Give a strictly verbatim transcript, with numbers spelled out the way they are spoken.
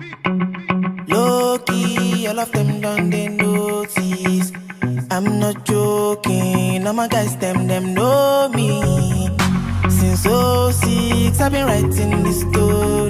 Low-key, all of them done they notice. I'm not joking, all my guys, them, them know me. Since oh six, I've been writing this story.